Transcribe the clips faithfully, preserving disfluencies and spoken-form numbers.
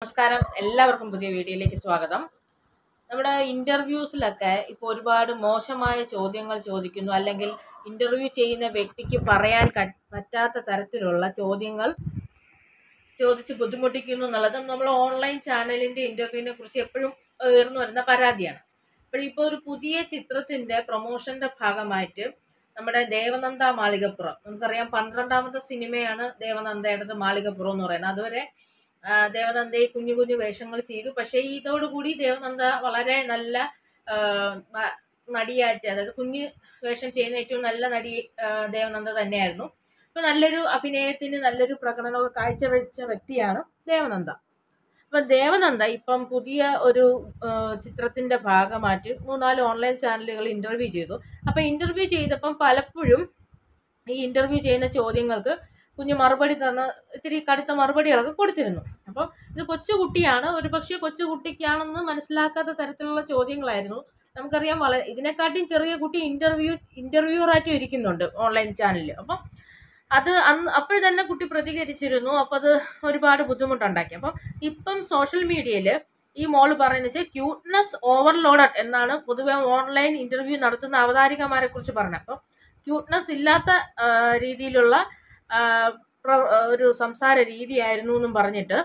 നമസ്കാരം, എല്ലാവർക്കും പുതിയ വീഡിയോയിലേക്ക് സ്വാഗതം. നമ്മുടെ ഇന്റർവ്യൂസിലൊക്കെ ഇപ്പോൾ ഒരുപാട് മോശമായ ചോദ്യങ്ങൾ ചോദിക്കുന്നു, അല്ലെങ്കിൽ ഇന്റർവ്യൂ ചെയ്യുന്ന വ്യക്തിക്ക് പറയാൻ ക- പറ്റാത്ത തരത്തിലുള്ള ചോദ്യങ്ങൾ ചോദിച്ച് ബുദ്ധിമുട്ടിക്കുന്നു എന്നുള്ളത് നമ്മൾ ഓൺലൈൻ ചാനലിന്റെ ഇന്റർവ്യൂവിനെ കുറിച്ച് എപ്പോഴും ഉയർന്നു വരുന്ന പരാതിയാണ്. അപ്പോൾ ഇപ്പോൾ ഒരു പുതിയ ചിത്രത്തിന്റെ പ്രൊമോഷന്റെ ഭാഗമായിട്ട് നമ്മുടെ ദേവനന്ദ മാളികപ്പുറം, നമുക്കറിയാം പന്ത്രണ്ടാമത്തെ സിനിമയാണ് ദേവനന്ദയുടേത് മാളികപ്പുറം എന്ന് പറയുന്നത്. അതുവരെ ആ, ദേവനന്ദയെ കുഞ്ഞു കുഞ്ഞു വേഷങ്ങൾ ചെയ്തു. പക്ഷേ ഇതോടുകൂടി ദേവനന്ദ വളരെ നല്ല ആ, ബ- നടിയായിട്ട്, അതായത് കുഞ്ഞു വേഷം ചെയ്യുന്ന ഏറ്റവും നല്ല നടി ആ, ദേവനന്ദ തന്നെയായിരുന്നു. അപ്പൊ നല്ലൊരു അഭിനയത്തിന് നല്ലൊരു പ്രകടനമൊക്കെ കാഴ്ചവെച്ച വ്യക്തിയാണ് ദേവനന്ദ. അപ്പൊ ദേവനന്ദ ഇപ്പം പുതിയ ഒരു ആ, ചിത്രത്തിന്റെ ഭാഗമായിട്ട് മൂന്നാല് ഓൺലൈൻ ചാനലുകൾ ഇന്റർവ്യൂ ചെയ്തു. അപ്പൊ ഇന്റർവ്യൂ ചെയ്തപ്പം പലപ്പോഴും ഈ ഇന്റർവ്യൂ ചെയ്യുന്ന ചോദ്യങ്ങൾക്ക് കുഞ്ഞ് മറുപടി തന്ന ഇത്തിരി കടുത്ത മറുപടികളൊക്കെ കൊടുത്തിരുന്നു. അപ്പം ഇത് കൊച്ചുകുട്ടിയാണ്, ഒരു പക്ഷേ കൊച്ചുകുട്ടിക്കാണെന്ന് മനസ്സിലാക്കാത്ത തരത്തിലുള്ള ചോദ്യങ്ങളായിരുന്നു. നമുക്കറിയാം വളരെ ഇതിനെക്കാട്ടിയും ചെറിയ കുട്ടി ഇന്റർവ്യൂ ഇന്റർവ്യൂറായിട്ടും ഇരിക്കുന്നുണ്ട് ഓൺലൈൻ ചാനലിൽ. അപ്പം അത് അന്ന് അപ്പോൾ തന്നെ കുട്ടി പ്രതികരിച്ചിരുന്നു. അപ്പം അത് ഒരുപാട് ബുദ്ധിമുട്ടുണ്ടാക്കി. അപ്പം ഇപ്പം സോഷ്യൽ മീഡിയയിൽ ഈ മോള് പറയുന്നത് വെച്ചാൽ ക്യൂട്ട്നെസ് ഓവർലോഡഡ് എന്നാണ് പൊതുവെ ഓൺലൈൻ ഇന്റർവ്യൂ നടത്തുന്ന അവതാരികമാരെ കുറിച്ച് പറഞ്ഞത്. അപ്പം ക്യൂട്ട്നെസ് ഇല്ലാത്ത ആ, രീതിയിലുള്ള ആ, പ്ര- ഒരു സംസാര രീതിയായിരുന്നു എന്നും പറഞ്ഞിട്ട്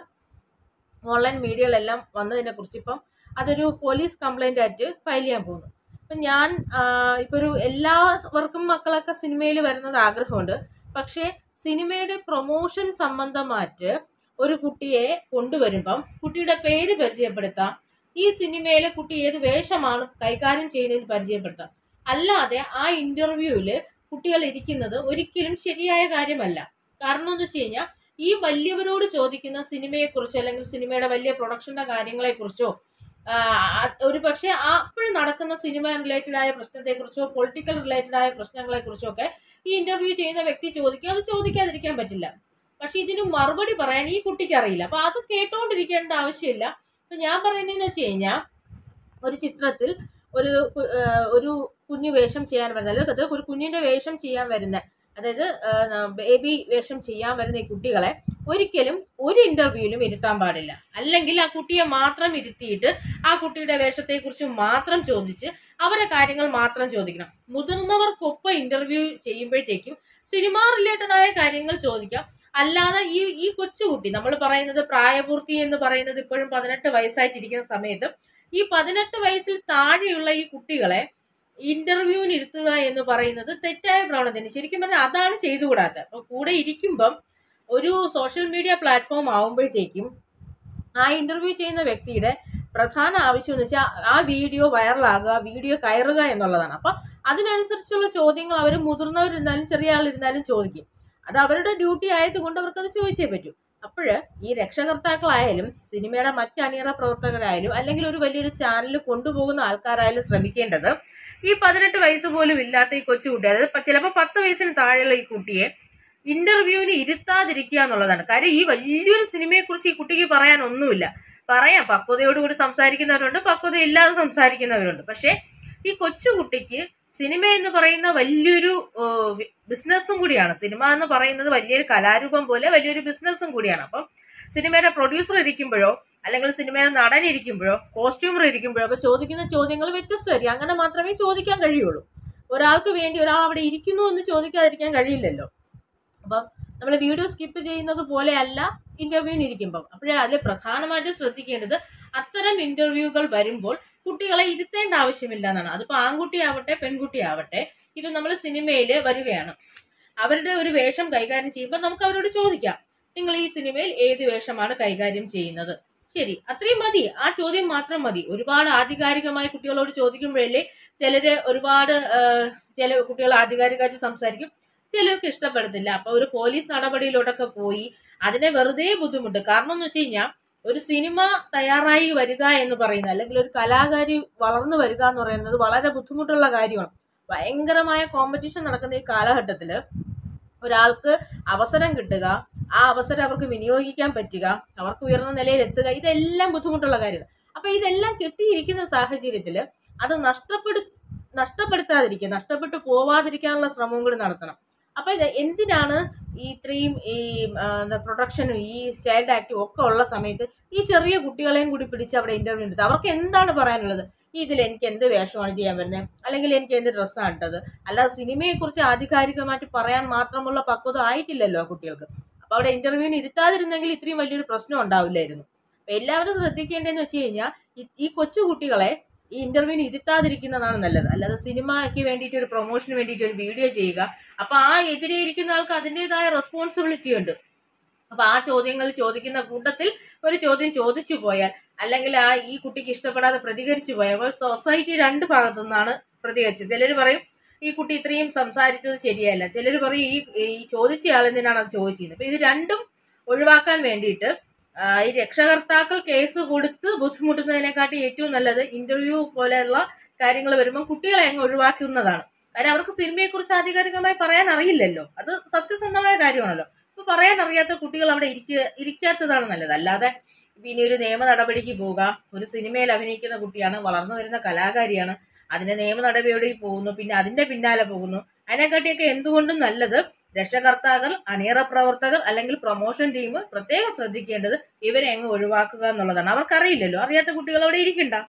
ഓൺലൈൻ മീഡിയകളെല്ലാം വന്നതിനെ കുറിച്ച് ഇപ്പം അതൊരു പോലീസ് കംപ്ലൈന്റ് ആയിട്ട് ഫയൽ ചെയ്യാൻ പോകുന്നു. അപ്പം ഞാൻ ഇപ്പൊ ഒരു എല്ലാവർക്കും മക്കളൊക്കെ സിനിമയിൽ വരുന്നത് ആഗ്രഹമുണ്ട്. പക്ഷേ സിനിമയുടെ പ്രൊമോഷൻ സംബന്ധമായിട്ട് ഒരു കുട്ടിയെ കൊണ്ടുവരുമ്പം കുട്ടിയുടെ പേര് പരിചയപ്പെടുത്താം, ഈ സിനിമയിലെ കുട്ടി ഏത് വേഷമാണ് കൈകാര്യം ചെയ്യുന്നതെന്ന് പരിചയപ്പെടുത്താം. അല്ലാതെ ആ ഇന്റർവ്യൂവില് കുട്ടികൾ ഇരിക്കുന്നത് ഒരിക്കലും ശരിയായ കാര്യമല്ല. കാരണം എന്ന് വെച്ച് കഴിഞ്ഞാൽ ഈ വലിയവരോട് ചോദിക്കുന്ന സിനിമയെക്കുറിച്ചോ അല്ലെങ്കിൽ സിനിമയുടെ വലിയ പ്രൊഡക്ഷന്റെ കാര്യങ്ങളെക്കുറിച്ചോ ഒരു പക്ഷേ അപ്പോഴും നടക്കുന്ന സിനിമ റിലേറ്റഡ് ആയ പ്രശ്നത്തെക്കുറിച്ചോ പൊളിറ്റിക്കൽ റിലേറ്റഡ് ആയ പ്രശ്നങ്ങളെക്കുറിച്ചോ ഒക്കെ ഈ ഇന്റർവ്യൂ ചെയ്യുന്ന വ്യക്തി ചോദിക്കുക, അത് ചോദിക്കാതിരിക്കാൻ പറ്റില്ല. പക്ഷെ ഇതിന് മറുപടി പറയാൻ ഈ കുട്ടിക്ക് അറിയില്ല. അപ്പൊ അത് കേട്ടോണ്ടിരിക്കേണ്ട ആവശ്യമില്ല. അപ്പൊ ഞാൻ പറയുന്നതെന്ന് വെച്ച് കഴിഞ്ഞാൽ ഒരു ചിത്രത്തിൽ ഒരു കു- ഏഹ് ഒരു കുഞ്ഞു വേഷം ചെയ്യാൻ വരുന്ന, അല്ലെങ്കിൽ ഒരു കുഞ്ഞിന്റെ വേഷം ചെയ്യാൻ വരുന്ന, അതായത് ബേബി വേഷം ചെയ്യാൻ വരുന്ന ഈ കുട്ടികളെ ഒരിക്കലും ഒരു ഇന്റർവ്യൂവിലും ഇരുത്താൻ പാടില്ല. അല്ലെങ്കിൽ ആ കുട്ടിയെ മാത്രം ഇരുത്തിയിട്ട് ആ കുട്ടിയുടെ വേഷത്തെ കുറിച്ച് മാത്രം ചോദിച്ച് അവരെ കാര്യങ്ങൾ മാത്രം ചോദിക്കണം. മുതിർന്നവർക്കൊപ്പം ഇന്റർവ്യൂ ചെയ്യുമ്പോഴത്തേക്കും സിനിമ റിലേറ്റഡ് ആയ കാര്യങ്ങൾ ചോദിക്കാം. അല്ലാതെ ഈ ഈ കൊച്ചുകുട്ടി, നമ്മൾ പറയുന്നത് പ്രായപൂർത്തി എന്ന് പറയുന്നത് ഇപ്പോഴും പതിനെട്ട് വയസ്സായിട്ടിരിക്കുന്ന സമയത്ത് ഈ പതിനെട്ട് വയസ്സിൽ താഴെയുള്ള ഈ കുട്ടികളെ ഇന്റർവ്യൂവിന് ഇരുത്തുക എന്ന് പറയുന്നത് തെറ്റായ പ്രവണതയാണ്. ശരിക്കും പറഞ്ഞാൽ അതാണ് ചെയ്തുകൂടാത്തത്. അപ്പൊ കൂടെ ഇരിക്കുമ്പം ഒരു സോഷ്യൽ മീഡിയ പ്ലാറ്റ്ഫോം ആവുമ്പോഴത്തേക്കും ആ ഇന്റർവ്യൂ ചെയ്യുന്ന വ്യക്തിയുടെ പ്രധാന ആവശ്യം എന്ന് വെച്ചാൽ ആ വീഡിയോ വൈറലാകുക, വീഡിയോ കയറുക എന്നുള്ളതാണ്. അപ്പൊ അതിനനുസരിച്ചുള്ള ചോദ്യങ്ങൾ അവർ മുതിർന്നവരിരുന്നാലും ചെറിയ ആളിരുന്നാലും ചോദിക്കും. അത് അവരുടെ ഡ്യൂട്ടി ആയതുകൊണ്ട് അവർക്കത് ചോദിച്ചേ പറ്റൂ. അപ്പോഴ് ഈ രക്ഷകർത്താക്കളായാലും സിനിമയുടെ മറ്റ് അണിയറ പ്രവർത്തകരായാലും അല്ലെങ്കിൽ ഒരു വലിയൊരു ചാനൽ കൊണ്ടുപോകുന്ന ആൾക്കാരായാലും ശ്രമിക്കേണ്ടത് ഈ പതിനെട്ട് വയസ്സ് പോലും ഇല്ലാത്ത ഈ കൊച്ചുകുട്ടി, അതായത് ചിലപ്പോൾ പത്ത് വയസ്സിന് താഴെയുള്ള ഈ കുട്ടിയെ ഇന്റർവ്യൂവിന് ഇരുത്താതിരിക്കുക എന്നുള്ളതാണ്. കാര്യം ഈ വലിയൊരു സിനിമയെ കുറിച്ച് ഈ കുട്ടിക്ക് പറയാൻ ഒന്നുമില്ല. പറയാം, പക്വതയോടുകൂടി സംസാരിക്കുന്നവരുണ്ട്, പക്വത ഇല്ലാതെ സംസാരിക്കുന്നവരുണ്ട്. പക്ഷെ ഈ കൊച്ചുകുട്ടിക്ക് സിനിമ എന്ന് പറയുന്ന വലിയൊരു ബിസിനസ്സും കൂടിയാണ്. സിനിമ എന്ന് പറയുന്നത് വലിയൊരു കലാരൂപം പോലെ വലിയൊരു ബിസിനസ്സും കൂടിയാണ്. അപ്പം സിനിമയുടെ പ്രൊഡ്യൂസർ ഇരിക്കുമ്പോഴോ അല്ലെങ്കിൽ സിനിമയുടെ നടൻ ഇരിക്കുമ്പോഴോ കോസ്റ്റ്യൂമർ ഇരിക്കുമ്പോഴോ ഒക്കെ ചോദിക്കുന്ന ചോദ്യങ്ങൾ വ്യത്യസ്തമായിരിക്കും. അങ്ങനെ മാത്രമേ ചോദിക്കാൻ കഴിയുള്ളൂ. ഒരാൾക്ക് വേണ്ടി ഒരാൾ അവിടെ ഇരിക്കുന്നു എന്ന് ചോദിക്കാതിരിക്കാൻ കഴിയില്ലല്ലോ. അപ്പം നമ്മൾ വീഡിയോ സ്കിപ്പ് ചെയ്യുന്നത് പോലെയല്ല ഇന്റർവ്യൂവിന് ഇരിക്കുമ്പം. അപ്പോഴേ അതിൽ പ്രധാനമായിട്ടും ശ്രദ്ധിക്കേണ്ടത് അത്തരം ഇന്റർവ്യൂകൾ വരുമ്പോൾ കുട്ടികളെ ഇരുത്തേണ്ട ആവശ്യമില്ല എന്നാണ്. അതിപ്പോ ആൺകുട്ടിയാവട്ടെ പെൺകുട്ടിയാവട്ടെ, ഇപ്പൊ നമ്മൾ സിനിമയിൽ വരികയാണ്, അവരുടെ ഒരു വേഷം കൈകാര്യം ചെയ്യുമ്പോൾ നമുക്ക് അവരോട് ചോദിക്കാം, നിങ്ങൾ ഈ സിനിമയിൽ ഏത് വേഷമാണ് കൈകാര്യം ചെയ്യുന്നത്? ശരി, അത്രയും മതി. ആ ചോദ്യം മാത്രം മതി. ഒരുപാട് ആധികാരികമായി കുട്ടികളോട് ചോദിക്കുമ്പോഴല്ലേ ചിലര് ഒരുപാട് ചില കുട്ടികൾ ആധികാരികമായിട്ട് സംസാരിക്കും, ചിലർക്ക് ഇഷ്ടപ്പെടത്തില്ല. അപ്പൊ ഒരു പോലീസ് നടപടിയിലോട്ടൊക്കെ പോയി അതിനെ വെറുതെ ബുദ്ധിമുട്ട്. കാരണം എന്ന് വെച്ച് കഴിഞ്ഞാൽ ഒരു സിനിമ തയ്യാറായി വരിക എന്ന് പറയുന്നത്, അല്ലെങ്കിൽ ഒരു കലാകാരി വളർന്നു വരിക എന്ന് പറയുന്നത് വളരെ ബുദ്ധിമുട്ടുള്ള കാര്യമാണ്. ഭയങ്കരമായ കോമ്പറ്റീഷൻ നടക്കുന്ന ഈ കാലഘട്ടത്തില് ഒരാൾക്ക് അവസരം കിട്ടുക, ആ അവസരം അവർക്ക് വിനിയോഗിക്കാൻ പറ്റുക, അവർക്ക് ഉയർന്ന നിലയിൽ എത്തുക, ഇതെല്ലാം ബുദ്ധിമുട്ടുള്ള കാര്യമാണ്. അപ്പൊ ഇതെല്ലാം കിട്ടിയിരിക്കുന്ന സാഹചര്യത്തില് അത് നഷ്ടപ്പെടു നഷ്ടപ്പെടുത്താതിരിക്കുക, നഷ്ടപ്പെട്ടു പോവാതിരിക്കാനുള്ള ശ്രമവും കൂടി നടത്തണം. അപ്പൊ ഇത് എന്തിനാണ് ഈ ഇത്രയും ഈ പ്രൊട്ടക്ഷനും ഈ ചൈൽഡ് ആക്ടും ഒക്കെ ഉള്ള സമയത്ത് ഈ ചെറിയ കുട്ടികളെയും കൂടി പിടിച്ച് അവിടെ ഇന്റർവ്യൂ എടുത്ത് അവർക്ക് എന്താണ് പറയാനുള്ളത്? ഇതിൽ എനിക്ക് എന്ത് വേഷമാണ് ചെയ്യാൻ വരുന്നത്, അല്ലെങ്കിൽ എനിക്ക് എന്ത് ഡ്രസ്സാണ് ഇട്ടത്, അല്ലാതെ സിനിമയെ കുറിച്ച് ആധികാരികമായിട്ട് പറയാൻ മാത്രമുള്ള പക്വത ആയിട്ടില്ലല്ലോ ആ കുട്ടികൾക്ക്. അപ്പൊ അവിടെ ഇന്റർവ്യൂവിന് ഇരുത്താതിരുന്നെങ്കിൽ ഇത്രയും വലിയൊരു പ്രശ്നം ഉണ്ടാവില്ലായിരുന്നു. അപ്പൊ എല്ലാവരും ശ്രദ്ധിക്കേണ്ടതെന്ന് വെച്ച് കഴിഞ്ഞാൽ ഈ കൊച്ചു കുട്ടികളെ ഈ ഇന്റർവ്യൂവിന് ഇരുത്താതിരിക്കുന്നതാണ് നല്ലത്. അല്ലാതെ സിനിമയ്ക്ക് വേണ്ടിയിട്ട് ഒരു പ്രൊമോഷന് വേണ്ടിയിട്ട് ഒരു വീഡിയോ ചെയ്യുക, അപ്പൊ ആ എതിരെ ഇരിക്കുന്ന ആൾക്ക് അതിൻ്റെതായ റെസ്പോൺസിബിലിറ്റി ഉണ്ട്. അപ്പൊ ആ ചോദ്യങ്ങൾ ചോദിക്കുന്ന കൂട്ടത്തിൽ ഒരു ചോദ്യം ചോദിച്ചു പോയാൽ, അല്ലെങ്കിൽ ആ ഈ കുട്ടിക്ക് ഇഷ്ടപ്പെടാതെ പ്രതികരിച്ചു പോയാൽ, അപ്പോൾ സൊസൈറ്റി രണ്ട് ഭാഗത്തു നിന്നാണ് പ്രതികരിച്ചത്. ചിലർ പറയും ഈ കുട്ടി ഇത്രയും സംസാരിച്ചത് ശരിയല്ല, ചിലർ പറയും ഈ ഈ ചോദിച്ചയാൾ എന്തിനാണ് അത് ചോദിച്ചത്. അപ്പൊ ഇത് രണ്ടും ഒഴിവാക്കാൻ വേണ്ടിയിട്ട് ഈ രക്ഷകർത്താക്കൾ കേസ് കൊടുത്ത് ബുദ്ധിമുട്ടുന്നതിനെക്കാട്ടി ഏറ്റവും നല്ലത് ഇന്റർവ്യൂ പോലെയുള്ള കാര്യങ്ങൾ വരുമ്പോൾ കുട്ടികളെ അങ്ങ് ഒഴിവാക്കുന്നതാണ്. കാര്യം അവർക്ക് സിനിമയെ കുറിച്ച് ആധികാരികമായി പറയാൻ അറിയില്ലല്ലോ, അത് സത്യസന്ധമായ കാര്യമാണല്ലോ. അപ്പൊ പറയാൻ അറിയാത്ത കുട്ടികൾ അവിടെ ഇരിക്കുക ഇരിക്കാത്തതാണ് നല്ലത്. അല്ലാതെ ഇനി ഒരു നിയമ നടപടിക്ക് പോവുക, ഒരു സിനിമയിൽ അഭിനയിക്കുന്ന കുട്ടിയാണ്, വളർന്നു വരുന്ന കലാകാരിയാണ്, അതിന്റെ നിയമ നടപടി പോകുന്നു, പിന്നെ അതിന്റെ പിന്നാലെ പോകുന്നു. അതിനെക്കാട്ടിയൊക്കെ എന്തുകൊണ്ടും നല്ലത് രക്ഷകർത്താക്കൾ, അണിയറ പ്രവർത്തകർ അല്ലെങ്കിൽ പ്രൊമോഷൻ ടീം പ്രത്യേകം ശ്രദ്ധിക്കേണ്ടത് ഇവരെ അങ്ങ് ഒഴിവാക്കുക എന്നുള്ളതാണ്. അവർക്കറിയില്ലല്ലോ, അറിയാത്ത കുട്ടികൾ അവിടെ ഇരിക്കണ്ട.